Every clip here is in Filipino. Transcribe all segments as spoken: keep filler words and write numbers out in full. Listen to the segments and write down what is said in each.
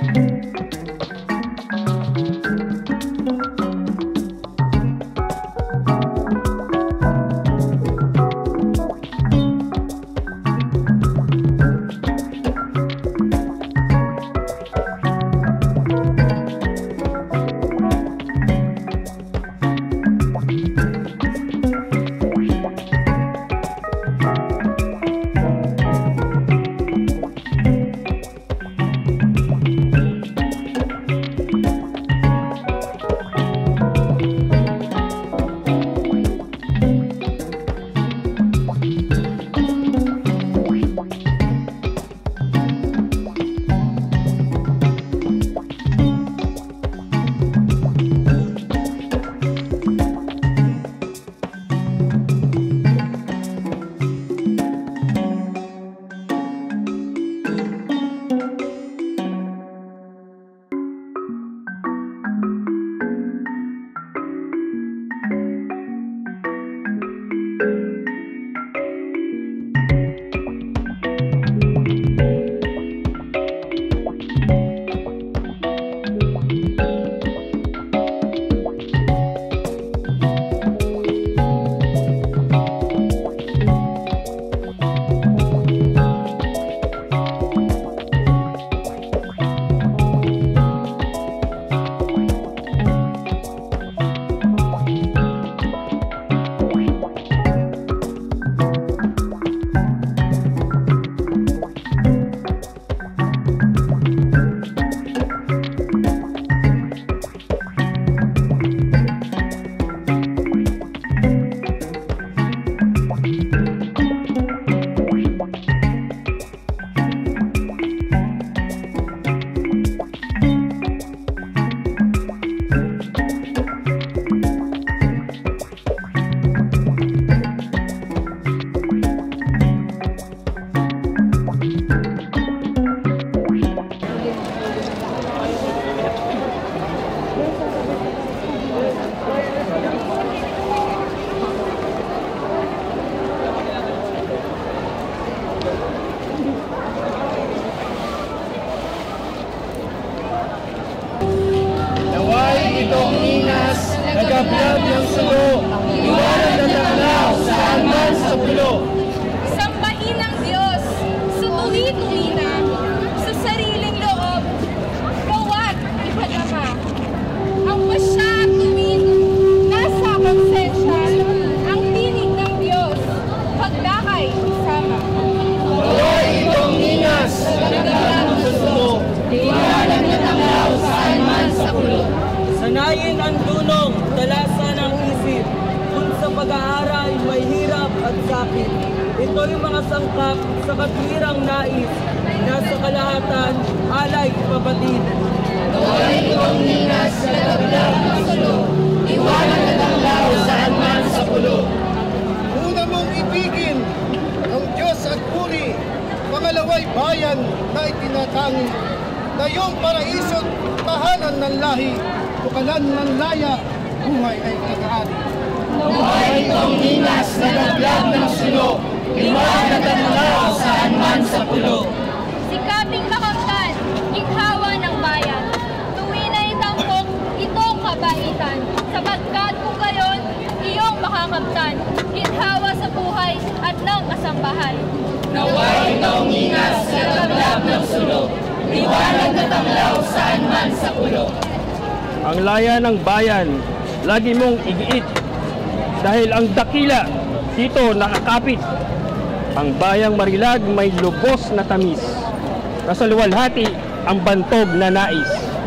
Nagablab ng sulo, iwanan na tanglaw saan man sa pulo. Sambahin ang Diyos sa tuwi-tuwi na, sa sariling loob, bawat ipadama. Ang pasya at tuwid, nasa konsensya, ang tinig ng Diyos, pagdakay isama. Naway itong ningas, nagablab ng sulo, iwanan na tanglaw saan man sa pulo. Sanayin ang dunong, dalasan ang isip. Kung sa pag-aaral may hirap at sakit, ito'y mga sangkap sa katwirang nais, nasa kalahatan, alay, pabatid. Naway itong ningas, nagablab ng sulo, iwanan na tanglaw saan man sa pulo. Una mong ibigin ang Diyos at puri, pangalaway bayan na itinatangi, na iyong paraiso't tahanan ng lahi, tukalan ng laya, buhay ay kagaari. Naway itong ningas, nagablab ng sulo, iwanan na tanglaw saan man sa pulo. Sikaping makamtan, ginhawa ng bayan. Tuwi na itampok itong kabaitan, sapagkat kung gayon, iyong makakamtan, ginhawa sa buhay at ng kasambahay. Naway itong ningas, nagablab ng sulo, iwanan na tanglaw saan man sa pulo. Ang laya ng bayan, lagi mong igiit, dahil ang dakila dito nakakapit. Ang bayang Marilag may lubos na tamis, nasa luwalhati ang bantog na nais.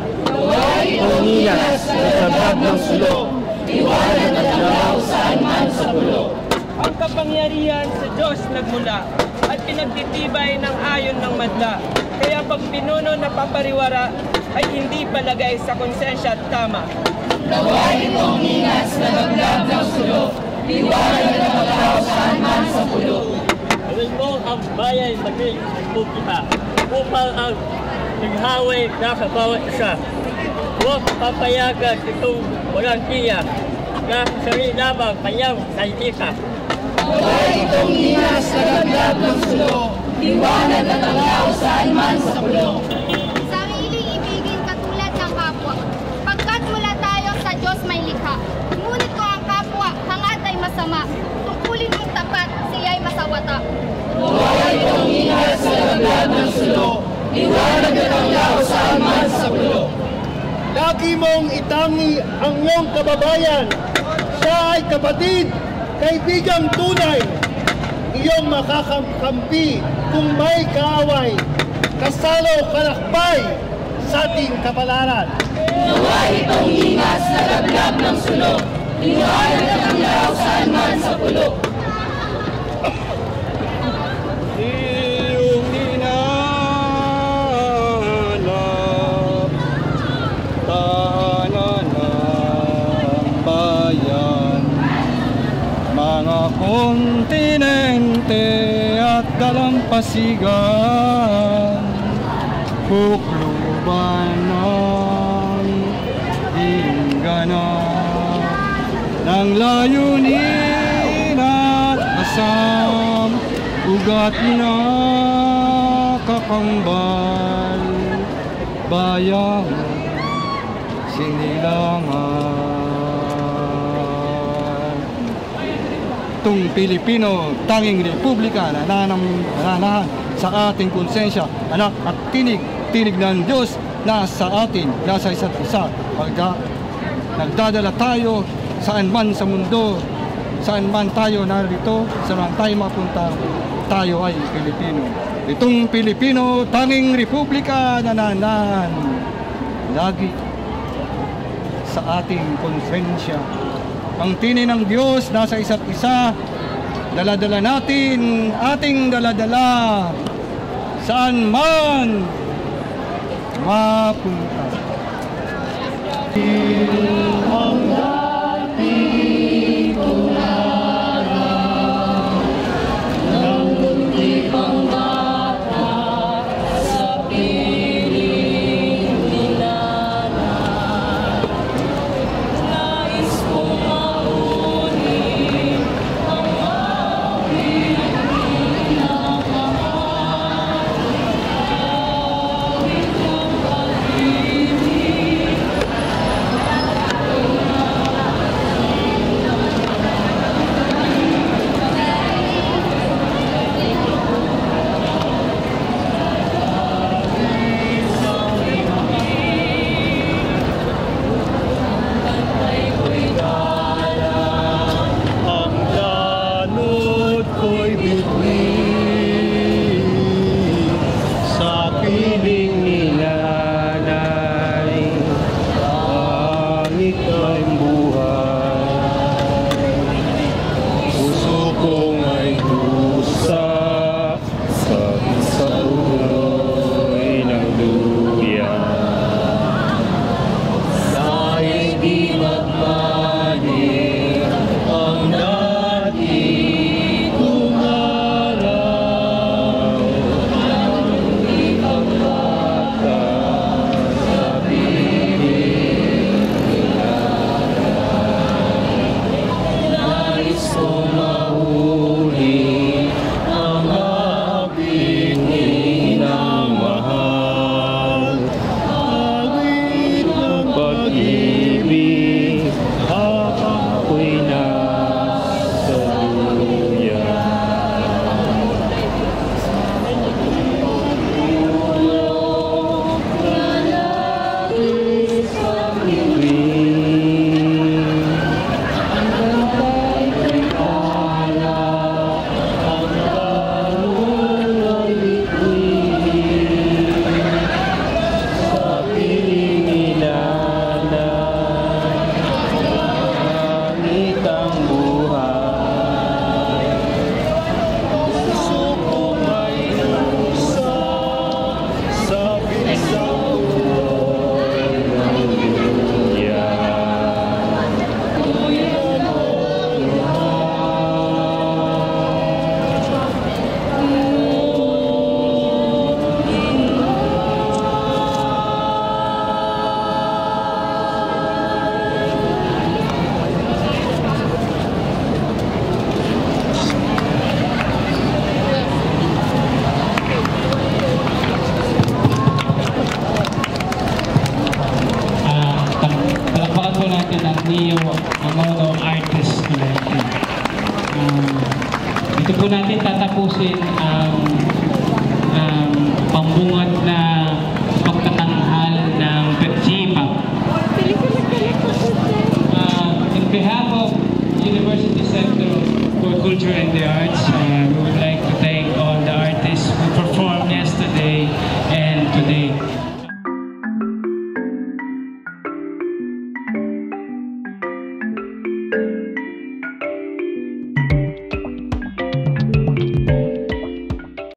Naway itong ningas, nagablab ng sulo, iwanan na tanglaw saan man sa pulo. Ang kapangyarihan sa Diyos nagmula at pinagtitibay ng ayon ng madla. Kaya pag pinuno na papariwara ay hindi palagay sa konsensya at tama. Naway itong ningas, nagablab ng sulo, iwanan na tanglaw saan man sa pulo. Gawin mo ang bayan maging publika upang ang naghaway nasa bawat isa. Huwag papayagan itong walang tiyak na sarili lamang kanyang naitika. Naway itong ningas, nagablab ng sulo, iwanan na tanglaw saan man sa pulo. Sariling lagi mong itangi ang iyong kababayan. Siya ay kapatid, kaibigang tunay, iyong makakampi kung may kaaway, kasalo kalakbay sa ating kapalaran. Naway itong ingas na lablab ng sulok, liwanag na tanglaw saan man sa pulo. Iyong hinanap, tahanan ng bayan, mga kontinente at dalampasigan, bukluban ng hingganap ng layunin at asam, ugat na kakambal, bayang sinilangan. Itong Pilipino, tanging republika na nananahan sa ating konsensya, anak at tinig, tinig ng Diyos na sa atin, nasa isa't isa. Pagka nagdadala tayo saan man sa mundo, saan man tayo narito, saan man tayo mapunta, tayo ay Pilipino. Itong Pilipino, tanging republika na nananahan lagi sa ating konsensya. Ang tinig ng Diyos nasa isa't isa, daladala natin, ating daladala saan man mapunta. Ang dating tunarang ng munti pang bata sa piling nilalang, nais kong mauni ang aking minamahal, awit ng pag-ibig. Ang danod ko'y bitbit sa piling nilalay, langit ay buhay, puso kong ay dusa sa sa uloy ng luya. Dahil di magmani ang dati kong araw, ang di pagbata sa piling nilalay. Nais kong mahuli ang aking minamahal, awit ng pag-ibig habang ako'y nasa luya. Tulog na langit sa bituin, ang gantay pitala, ang balon ay bituin, sa piling nilalay, langit ang buhay, puso kong ay dusa sa bisang uloy ng luya. Tuyan mo Ah, palakpakan po natin ang Neo Amono Artist Collective. Um, dito po natin tatapusin ang um, pambungad na pagtatanghal ng Perchipa Thank you.